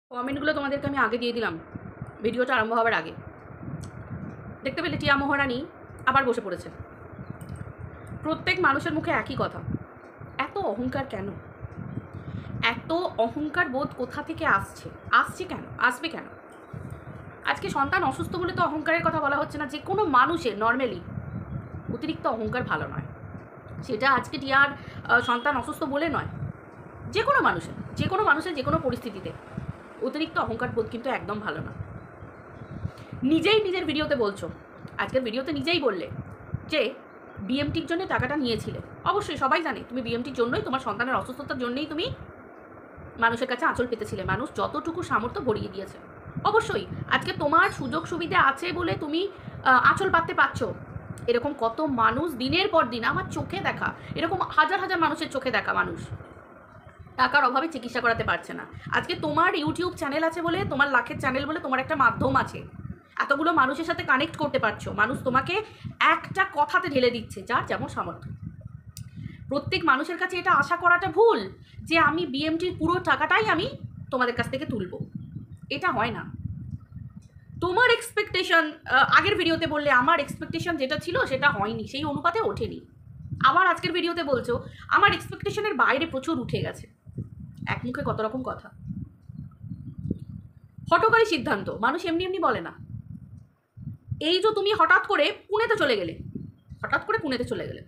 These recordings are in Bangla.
কমেন্টগুলো তোমাদেরকে আমি আগে দিয়ে দিলাম ভিডিওটা আরম্ভ হওয়ার আগে। দেখতে পেলে টিয়া মহারানী আবার বসে পড়েছে। প্রত্যেক মানুষের মুখে একই কথা, এত অহংকার কেন? এত অহংকার বোধ কোথা থেকে আসছে কেন, আসবে কেন? আজকে সন্তান অসুস্থ বলে তো অহংকারের কথা বলা হচ্ছে না। যে কোনো মানুষের নর্মালি অতিরিক্ত অহংকার ভালো নয়। সেটা আজকে টিয়ার সন্তান অসুস্থ বলে নয়, যে কোনো মানুষের যে কোনো পরিস্থিতিতে অতিরিক্ত অহংকার বোধ কিন্তু একদম ভালো না। নিজেই নিজের ভিডিওতে বলছো, আজকের ভিডিওতে নিজেই বললে যে বিএমটির জন্য টাকাটা নিয়েছিলে। অবশ্যই সবাই জানে তুমি বিএমটির জন্যই, তোমার সন্তানের অসুস্থতার জন্যই তুমি মানুষের কাছে আঁচল পেতেছিলে। মানুষ যতটুকু সামর্থ্য ভরিয়ে দিয়েছে। অবশ্যই আজকে তোমার সুযোগ সুবিধা আছে বলে তুমি আঁচল পাততে পারছো। এরকম কত মানুষ দিনের পর দিন আমার চোখে দেখা, এরকম হাজার হাজার মানুষের চোখে দেখা মানুষ টাকার অভাবে চিকিৎসা করাতে পারছে না। আজকে তোমার ইউটিউব চ্যানেল আছে বলে, তোমার লাখের চ্যানেল বলে তোমার একটা মাধ্যম আছে, এতগুলো মানুষের সাথে কানেক্ট করতে পারছো। মানুষ তোমাকে একটা কথাতে ঢেলে দিচ্ছে, যার যেমন সামর্থ্য। প্রত্যেক মানুষের কাছে এটা আশা করাটা ভুল যে আমি বিএমটির পুরো টাকাটাই আমি তোমাদের কাছ থেকে তুলব। এটা হয় না। তোমার এক্সপেকটেশন, আগের ভিডিওতে বললে আমার এক্সপেকটেশন যেটা ছিল সেটা হয়নি, সেই অনুপাতে ওঠেনি। আবার আজকের ভিডিওতে বলছো আমার এক্সপেকটেশনের বাইরে প্রচুর উঠে গেছে। এক মুখে কত রকম কথা। হঠকারী সিদ্ধান্ত মানুষ এমনি এমনি বলে না। এই যে তুমি হঠাৎ করে পুনেতে চলে গেলে,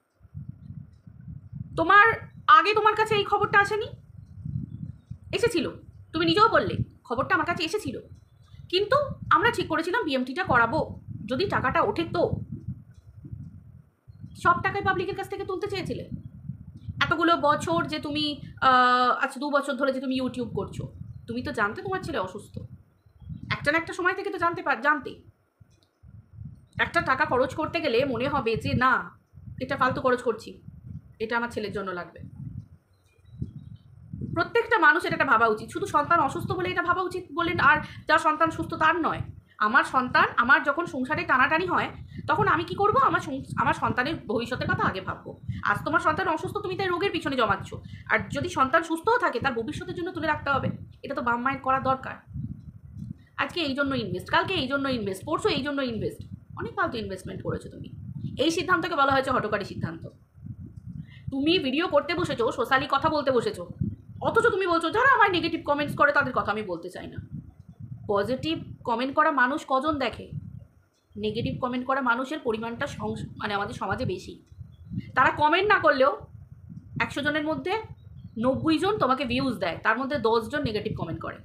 তোমার আগে তোমার কাছে এই খবরটা আসেনি? এসেছিল, তুমি নিজেও বললে খবরটা আমার কাছে এসেছিল, কিন্তু আমরা ঠিক করেছিলাম বিএমটিটা করাবো যদি টাকাটা ওঠে। তো সব টাকায় পাবলিকের কাছ থেকে তুলতে চেয়েছিলে। এতগুলো বছর যে তুমি আচ্ছা 2 বছর ধরে যে তুমি ইউটিউব করছো, তুমি তো জানতে তোমার ছেলে অসুস্থ। একটা না একটা সময় থেকে তো জানতে একটা টাকা খরচ করতে গেলে মনে হবে যে না, এটা ফালতু খরচ করছি, এটা আমার ছেলের জন্য লাগবে। প্রত্যেকটা মানুষের এটা ভাবা উচিত। শুধু সন্তান অসুস্থ বলে এটা ভাবা উচিত বলেন আর যার সন্তান সুস্থ তার নয়। আমার সন্তান, আমার যখন সংসারে টানাটানি হয় তখন আমি কি করব? আমার সন্তানের ভবিষ্যতের কথা আগে ভাববো। আজ তোমার সন্তান অসুস্থ, তুমি তাই রোগের পিছনে জমাচ্ছ। আর যদি সন্তান সুস্থও থাকে তার ভবিষ্যতের জন্য তুলে রাখতে হবে। এটা তো বাবা মায়ের করা দরকার। আজকে এই জন্য ইনভেস্ট, কালকে এই জন্য ইনভেস্ট, পরশু এই জন্য ইনভেস্ট, অনেক ফালতু ইনভেস্টমেন্ট করেছো তুমি। এই সিদ্ধান্তকে বলা হয়েছে হঠকারী সিদ্ধান্ত। তুমি ভিডিও করতে বসেছো, সোশ্যালি কথা বলতে বসেছো, অথচ তুমি বলছো যারা আমার নেগেটিভ কমেন্টস করে তাদের কথা আমি বলতে চাই না। পজিটিভ কমেন্ট করা মানুষ কজন দেখে? নেগেটিভ কমেন্ট করা মানুষের পরিমাণটা মানে আমাদের সমাজে বেশি। তারা কমেন্ট না করলেও 100 জনের মধ্যে 90 জন তোমাকে ভিউজ দেয়, তার মধ্যে 10 জন নেগেটিভ কমেন্ট করে।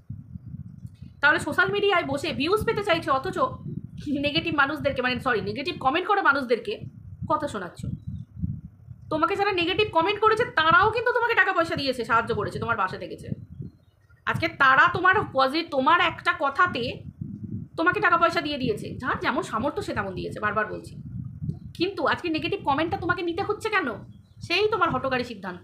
তাহলে সোশ্যাল মিডিয়ায় বসে ভিউজ পেতে চাইছে, অথচ নেগেটিভ মানুষদেরকে নেগেটিভ কমেন্ট করা মানুষদেরকে কথা শোনাচ্ছ। তোমাকে যারা নেগেটিভ কমেন্ট করেছে তারাও কিন্তু তোমাকে টাকা পয়সা দিয়েছে, সাহায্য করেছে, তোমার পাশে থেকেছে। আজকে তারা তোমার একটা কথাতে তোমাকে টাকা পয়সা দিয়ে দিয়েছে। যার যেমন সামর্থ্য সে তেমন দিয়েছে, বারবার বলছি। কিন্তু আজকে নেগেটিভ কমেন্টটা তোমাকে নিতে হচ্ছে কেন? সেই তোমার হঠকারী সিদ্ধান্ত।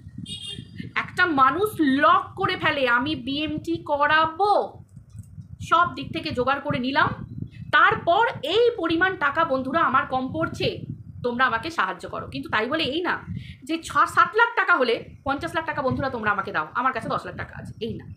একটা মানুষ লক করে ফেলে আমি বিএমটি করাবো, সব দিক থেকে জোগাড় করে নিলাম, তারপর এই পরিমাণ টাকা বন্ধুরা আমার কম পড়ছে, তোমরা আমাকে সাহায্য করো। কিন্তু তাই বলে এই না যে 7 লাখ টাকা হলে 50 লাখ টাকা বন্ধুরা তোমরা আমাকে দাও, আমার কাছে 10 লাখ টাকা আছে, এই না।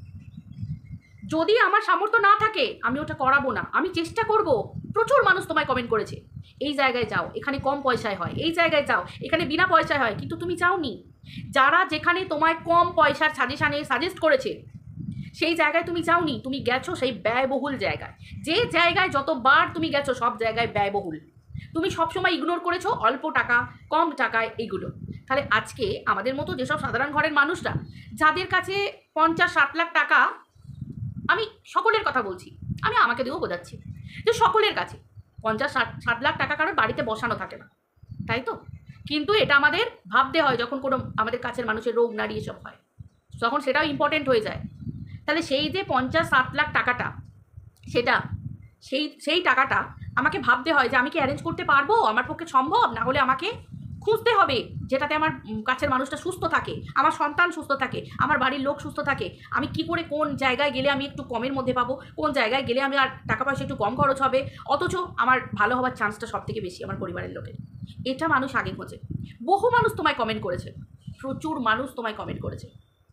যদি আমার সামর্থ্য না থাকে আমি ওটা করাবো না। আমি চেষ্টা করব। প্রচুর মানুষ তোমায় কমেন্ট করেছে এই জায়গায় যাও, এখানে কম পয়সায় হয়, এই জায়গায় যাও, এখানে বিনা পয়সায় হয়, কিন্তু তুমি চাওনি। যারা যেখানে তোমায় কম পয়সার সাজেস্ট করেছে সেই জায়গায় তুমি যাওনি, তুমি গেছো সেই ব্যয়বহুল জায়গায়। যে জায়গায় যতবার তুমি গেছো সব জায়গায় ব্যয়বহুল। তুমি সবসময় ইগনোর করেছো অল্প টাকা, কম টাকায় এইগুলো। তাহলে আজকে আমাদের মতো যেসব সাধারণ ঘরের মানুষরা, যাদের কাছে 50-60 লাখ টাকা, আমি সকলের কথা বলছি, আমি আমাকে দিয়েও বোঝাচ্ছি যে সকলের কাছে 50-60 লাখ টাকা কারোর বাড়িতে বসানো থাকে না, তাই তো? কিন্তু এটা আমাদের ভাবতে হয় যখন কোনো আমাদের কাছের মানুষের রোগ নারী এসব হয়, তখন সেটাও ইম্পর্টেন্ট হয়ে যায়। তাহলে সেই যে 50-60 লাখ টাকাটা, সেটা সেই টাকাটা আমাকে ভাবতে হয় যে আমি কি অ্যারেঞ্জ করতে পারবো, আমার পক্ষে সম্ভব, না হলে আমাকে খুঁজতে হবে যেটাতে আমার কাছের মানুষটা সুস্থ থাকে, আমার সন্তান সুস্থ থাকে, আমার বাড়ির লোক সুস্থ থাকে। আমি কি করে কোন জায়গায় গেলে আমি একটু কমের মধ্যে পাবো, কোন জায়গায় গেলে আমি আর টাকা পয়সা একটু কম খরচ হবে, অথচ আমার ভালো হওয়ার চান্সটা সব থেকে বেশি আমার পরিবারের লোকের। এটা মানুষ আগে খোঁজে। বহু মানুষ তোমায় কমেন্ট করেছে, প্রচুর মানুষ তোমায় কমেন্ট করেছে।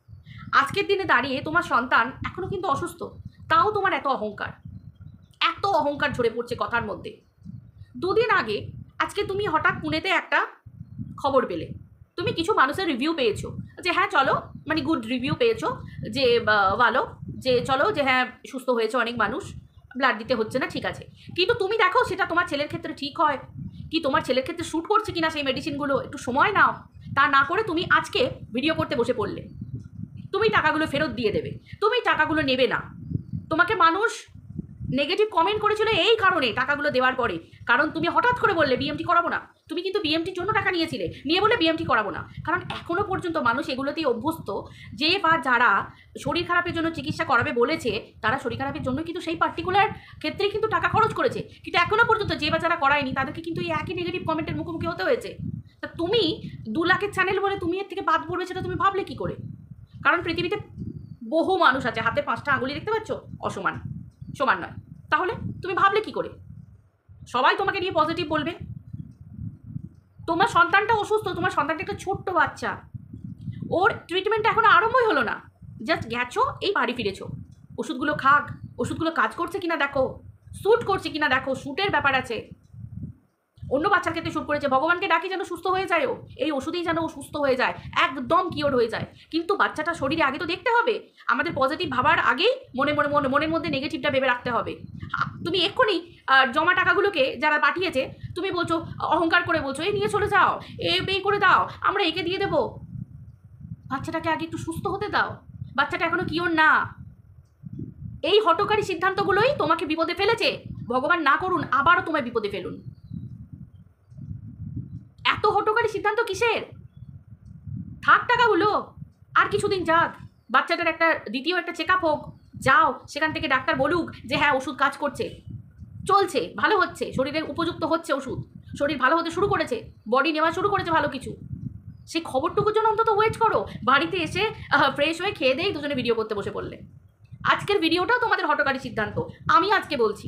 আজকের দিনে দাঁড়িয়ে তোমার সন্তান এখনও কিন্তু অসুস্থ, তাও তোমার এত অহংকার ঝরে পড়ছে কথার মধ্যে। দুদিন আগে আজকে তুমি হঠাৎ পুনেতে একটা খবর পেলে, তুমি কিছু মানুষের রিভিউ পেয়েছো যে হ্যাঁ চলো, মানে গুড রিভিউ পেয়েছো যে ভালো, যে চলো যে হ্যাঁ সুস্থ হয়েছে অনেক মানুষ, ব্লাড দিতে হচ্ছে না, ঠিক আছে। কিন্তু তুমি দেখো সেটা তোমার ছেলের ক্ষেত্রে ঠিক হয় কি, তোমার ছেলের ক্ষেত্রে শ্যুট করছে কিনা সেই মেডিসিনগুলো, একটু সময় নাও। তা না করে তুমি আজকে ভিডিও করতে বসে পড়লে। তুমি টাকাগুলো ফেরত দিয়ে দেবে, তুমি টাকাগুলো নেবে না। তোমাকে মানুষ নেগেটিভ কমেন্ট করেছিল এই কারণে টাকাগুলো দেওয়ার পরে, কারণ তুমি হঠাৎ করে বললে বিএমটি করাবো না। তুমি কিন্তু বিএমটির জন্য টাকা নিয়েছিলে, নিয়ে বলে বিএমটি করাবো না, কারণ এখনও পর্যন্ত মানুষ এগুলোতেই অভ্যস্ত যে বা যারা শরীর খারাপের জন্য চিকিৎসা করাবে বলেছে তারা শরীর খারাপের জন্য কিন্তু সেই পার্টিকুলার ক্ষেত্রেই কিন্তু টাকা খরচ করেছে, কিন্তু এখনও পর্যন্ত যে বা যারা করায়নি তাদেরকে কিন্তু এই একই নেগেটিভ কমেন্টের মুখোমুখি হতে হয়েছে। তা তুমি 2 লাখের চ্যানেল বলে তুমি এর থেকে বাদ পড়বে সেটা তুমি ভাবলে কি করে? কারণ পৃথিবীতে বহু মানুষ আছে, হাতে 5টা আঙুলি দেখতে পাচ্ছ, সমান নয়, তাহলে তুমি ভাবলে কি করে? সবাই তোমাকে নিয়ে পজিটিভ বলবে। তোমার সন্তানটা অসুস্থ, তোমার সন্তানটা একটা ছোট্ট বাচ্চা, ওর ট্রিটমেন্টটা এখনো আরম্ভই হলো না, জাস্ট গেছো এই বাড়ি ফিরেছো। ওষুধগুলো খাক, ওষুধগুলো কাজ করছে কিনা দেখো, শ্যুট করছে কিনা দেখো, শ্যুটের ব্যাপার আছে। অন্য বাচ্চার ক্ষেত্রে শ্যুট করেছে, ভগবানকে ডাকি যেন সুস্থ হয়ে যায়, এই ওষুধেই যেন ও সুস্থ হয়ে যায়, একদম কিওর হয়ে যায়। কিন্তু বাচ্চাটা শরীরে আগে তো দেখতে হবে, আমাদের পজিটিভ ভাবার আগেই মনের মধ্যে নেগেটিভটা ভেবে রাখতে হবে। তুমি এক্ষুনি জমা টাকাগুলোকে যারা পাঠিয়েছে তুমি বলছো, অহংকার করে বলছো এই নিয়ে চলে যাও, এই করে দাও, আমরা একে দিয়ে দেবো। বাচ্চাটাকে আগে একটু সুস্থ হতে দাও, বাচ্চাটা এখনো কিওর না। এই হঠকারী সিদ্ধান্তগুলোই তোমাকে বিপদে ফেলেছে, ভগবান না করুন আবারও তোমায় বিপদে ফেলুন। এত হঠকারী সিদ্ধান্ত কিসের? থাক টাকাগুলো, আর কিছুদিন যাক, বাচ্চাটার একটা দ্বিতীয় একটা চেক আপ হোক, যাও সেখান থেকে ডাক্তার বলুক যে হ্যাঁ ওষুধ কাজ করছে, চলছে, ভালো হচ্ছে, শরীরে উপযুক্ত হচ্ছে ওষুধ, শরীর ভালো হতে শুরু করেছে, বডি নেওয়া শুরু করেছে ভালো কিছু, সেই খবরটুকুর জন্য অন্তত ওয়েট করো। বাড়িতে এসে ফ্রেশ হয়ে খেয়ে দেই দুজনে ভিডিও করতে বসে পড়লে। আজকের ভিডিওটাও তোমাদের হঠকারী সিদ্ধান্ত। আমি আজকে বলছি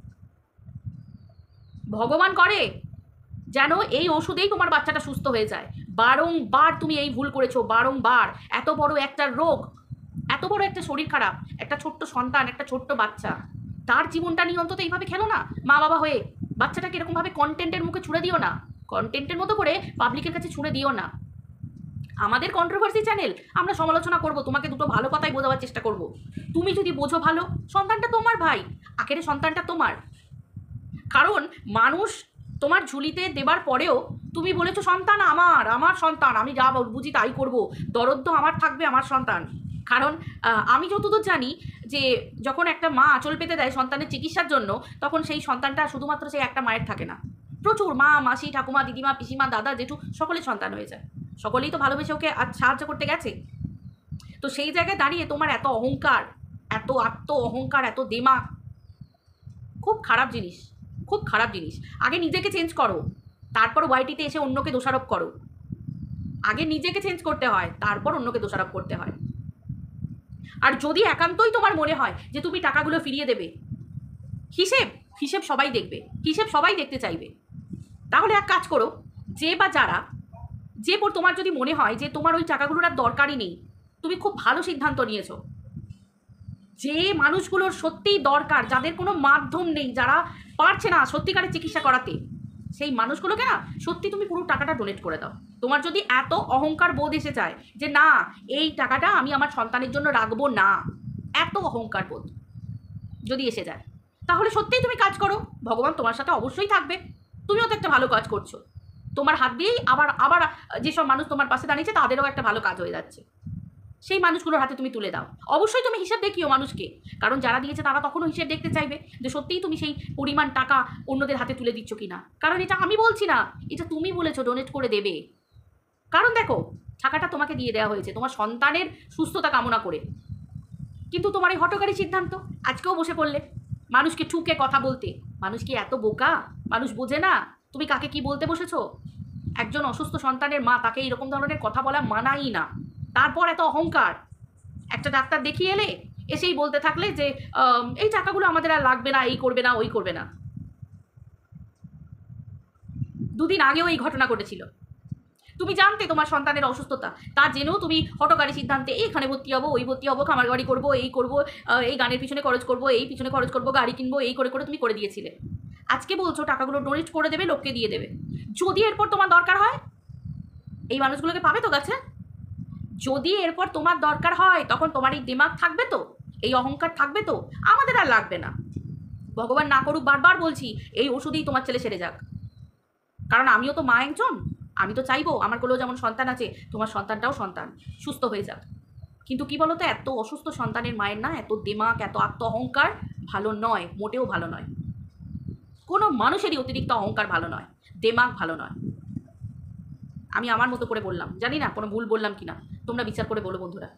ভগবান করে যেন এই ওষুধেই তোমার বাচ্চাটা সুস্থ হয়ে যায়। বারংবার তুমি এই ভুল করেছো, বারংবার। এত বড় একটা রোগ, এত বড় একটা শরীর খারাপ, একটা ছোট্ট সন্তান, একটা ছোট্ট বাচ্চা, তার জীবনটা নিয়ে অন্তত এইভাবে খেলো না। মা বাবা হয়ে বাচ্চাটাকে এরকমভাবে কন্টেন্টের মুখে ছুড়ে দিও না, কন্টেন্টের মতো করে পাবলিকের কাছে ছুড়ে দিও না। আমাদের কন্ট্রোভার্সি চ্যানেল, আমরা সমালোচনা করব, তোমাকে দুটো ভালো কথাই বোঝাবার চেষ্টা করব। তুমি যদি বোঝো ভালো, সন্তানটা তোমার ভাই, আখেরে সন্তানটা তোমার। কারণ মানুষ তোমার ঝুলিতে দেবার পরেও তুমি বলেছো সন্তান আমার সন্তান, আমি যা বুঝি তাই করব, দরদ আমার থাকবে আমার সন্তান। কারণ আমি যতদূর জানি যে যখন একটা মা আঁচল পেতে দেয় সন্তানের চিকিৎসার জন্য, তখন সেই সন্তানটা শুধুমাত্র সেই একটা মায়ের থাকে না, প্রচুর মা, মাসি, ঠাকুমা, দিদিমা, পিসিমা, দাদা, জেঠু সকলের সন্তান হয়ে যায়। সকলেই তো ভালোবেসে ওকে সাহায্য করতে গেছে। তো সেই জায়গায় দাঁড়িয়ে তোমার এত অহংকার, এত আত্ম অহংকার, এত দেমাগ, খুব খারাপ জিনিস, খুব খারাপ জিনিস। আগে নিজেকে চেঞ্জ করো, তারপর ওয়াইটিতে এসে অন্যকে দোষারোপ করো। আগে নিজেকে চেঞ্জ করতে হয়, তারপর অন্যকে দোষারোপ করতে হয়। আর যদি একান্তই তোমার মনে হয় যে তুমি টাকাগুলো ফিরিয়ে দেবে, হিসেব সবাই দেখবে, হিসেব সবাই দেখতে চাইবে। তাহলে এক কাজ করো, যে বা যারা, তোমার যদি মনে হয় যে তোমার ওই টাকাগুলোর আর দরকারই নেই, তুমি খুব ভালো সিদ্ধান্ত নিয়েছো। যে মানুষগুলোর সত্যিই দরকার, যাদের কোনো মাধ্যম নেই, যারা পারছে না সত্যিকারের চিকিৎসা করাতে, সেই মানুষগুলোকে না সত্যি তুমি পুরো টাকাটা ডোনেট করে দাও। তোমার যদি এত অহংকার বোধ এসে যায় যে না এই টাকাটা আমি আমার সন্তানের জন্য রাখবো না, এত অহংকার বোধ যদি এসে যায়, তাহলে সত্যিই তুমি কাজ করো, ভগবান তোমার সাথে অবশ্যই থাকবে। তুমিও তো একটা ভালো কাজ করছো, তোমার হাত দিয়েই আবার যেসব মানুষ তোমার পাশে দাঁড়িয়েছে তাদেরও একটা ভালো কাজ হয়ে যাচ্ছে। সেই মানুষগুলোর হাতে তুমি তুলে দাও। অবশ্যই তুমি হিসাব দেখিও মানুষকে, কারণ যারা দিয়েছে তারা তখনও হিসেব দেখতে চাইবে যে সত্যিই তুমি সেই পরিমাণ টাকা অন্যদের হাতে তুলে দিচ্ছ কিনা। কারণ এটা আমি বলছি না, এটা তুমি বলেছো ডোনেট করে দেবে। কারণ দেখো টাকাটা তোমাকে দিয়ে দেওয়া হয়েছে তোমার সন্তানের সুস্থতা কামনা করে, কিন্তু তোমার এই হঠকারী সিদ্ধান্ত, আজকেও বসে পড়লে মানুষকে ঠুকে কথা বলতে। মানুষ কি এত বোকা? মানুষ বোঝে না তুমি কাকে কি বলতে বসেছো। একজন অসুস্থ সন্তানের মা, তাকে এরকম ধরনের কথা বলা মানাই না। তারপর এত অহংকার, একটা ডাক্তার দেখিয়ে এলে এসেই বলতে থাকলে যে এই টাকাগুলো আমাদের আর লাগবে না, এই করবে না, ওই করবে না। দুদিন আগেও এই ঘটনা ঘটেছিল, তুমি জানতে তোমার সন্তানের অসুস্থতা, তা জেনেও তুমি হঠকারী সিদ্ধান্তে এখানে ভর্তি হবো, ওই ভর্তি হবো, খামার বাড়ি করবো, এই করবো, এই গানের পিছনে খরচ করবো, এই পিছনে খরচ করবো, গাড়ি কিনবো, এই করে করে তুমি করে দিয়েছিলে। আজকে বলছো টাকাগুলো ডোনেট করে দেবে, লোককে দিয়ে দেবে। যদি এরপর তোমার দরকার হয়, এই মানুষগুলোকে পাবে তো কাছে? যদি এরপর তোমার দরকার হয় তখন তোমার এই দিমাগ থাকবে তো, এই অহংকার থাকবে তো? আমাদের আর লাগবে না, ভগবান না করুক, বারবার বলছি, এই ওষুধেই তোমার ছেলে সেরে যাক। কারণ আমিও তো মা একজন, আমি তো চাইবো আমার কোলেও যেমন সন্তান আছে, তোমার সন্তানটাও সন্তান সুস্থ হয়ে যাক। কিন্তু কি বলতো, এত অসুস্থ সন্তানের মায়ের না এত দিমাগ, এত আত্ম অহংকার ভালো নয়, মোটেও ভালো নয়। কোনো মানুষেরই অতিরিক্ত অহংকার ভালো নয়, দিমাগ ভালো নয়। আমি আমার মতো করে বললাম, জানি না কোনো ভুল বললাম কিনা, তোমরা বিচার করে বলো বন্ধুরা।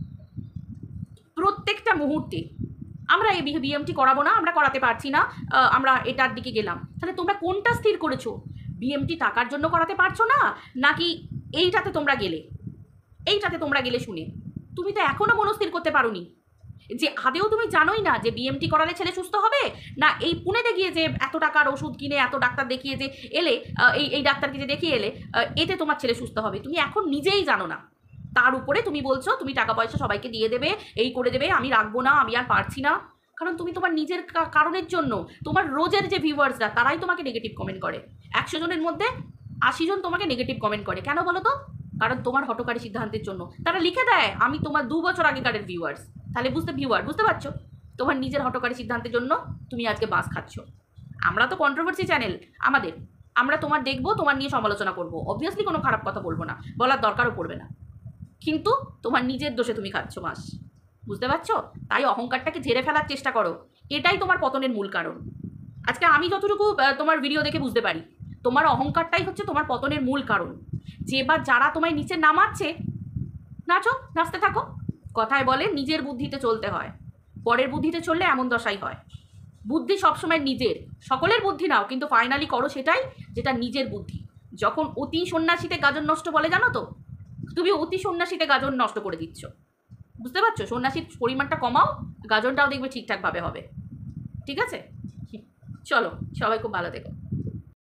প্রত্যেকটা মুহূর্তে আমরা এই বিএমটি করাবো না, আমরা করাতে পারছি না, আমরা এটার দিকে গেলাম, তাহলে তোমরা কোনটা স্থির করেছো? বিএমটি টাকার জন্য করাতে পারছো না, নাকি এইটাতে তোমরা গেলে? এইটাতে তোমরা গেলে শুনে তুমি তো এখনো মনস্থির করতে পারোনি যে আদেও তুমি জানোই না যে বিএমটি করালে ছেলে সুস্থ হবে, না এই পুনেতে গিয়ে যে এত টাকার ওষুধ কিনে এত ডাক্তার দেখিয়ে যে এলে, এই ডাক্তারকে যে দেখিয়ে এলে, এতে তোমার ছেলে সুস্থ হবে, তুমি এখন নিজেই জানো না। তার উপরে তুমি বলছো তুমি টাকা পয়সা সবাইকে দিয়ে দেবে, এই করে দেবে, আমি রাখবো না, আমি আর পারছি না। কারণ তুমি তোমার নিজের কারণের জন্য, তোমার রোজের যে ভিউয়ার্সরা তারাই তোমাকে নেগেটিভ কমেন্ট করে। 100 জনের মধ্যে 80 জন তোমাকে নেগেটিভ কমেন্ট করে। কেন বলো তো? কারণ তোমার হঠকারী সিদ্ধান্তের জন্য। তারা লিখে দেয় আমি তোমার 2 বছর আগেকারের ভিউয়ার্স। তাহলে বুঝতে পারছো? তোমার নিজের হঠকারী সিদ্ধান্তের জন্য তুমি আজকে বাস খাচ্ছ। আমরা তো কন্ট্রোভার্সি চ্যানেল, আমরা তোমার দেখবো, তোমার নিয়ে সমালোচনা করবো, অবভিয়াসলি কোনো খারাপ কথা বলবো না, বলার দরকারও পড়বে না, কিন্তু তোমার নিজের দোষে তুমি খাচ্ছ মাস। বুঝতে পারছো? তাই অহংকারটাকে ঝেড়ে ফেলার চেষ্টা করো, এটাই তোমার পতনের মূল কারণ। আজকে আমি যতটুকু তোমার ভিডিও দেখে বুঝতে পারি, তোমার অহংকারটাই হচ্ছে তোমার পতনের মূল কারণ। যে বা যারা তোমায় নিচে নামাচ্ছে, নাচতে থাকো। কথায় বলে নিজের বুদ্ধিতে চলতে হয়, পরের বুদ্ধিতে চললে এমন দশাই হয়। বুদ্ধি সবসময় নিজের, সকলের বুদ্ধি নাও, কিন্তু ফাইনালি করো সেটাই যেটা নিজের বুদ্ধি। যখন অতি সন্ন্যাসীতে গাজন নষ্ট বলে, জানো তো, তুমি অতি সন্ন্যাসীতে গাজন নষ্ট করে দিচ্ছ। বুঝতে পারছো? সন্ন্যাসীর পরিমাণটা কমাও, গাজনটাও দেখবে ঠিকঠাকভাবে হবে। ঠিক আছে? চলো, সবাই খুব ভালো থেকো।